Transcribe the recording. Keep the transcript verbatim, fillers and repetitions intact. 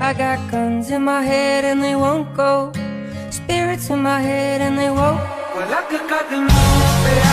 I got guns in my head and they won't go, spirits in my head and they won't. पलक कदमों पे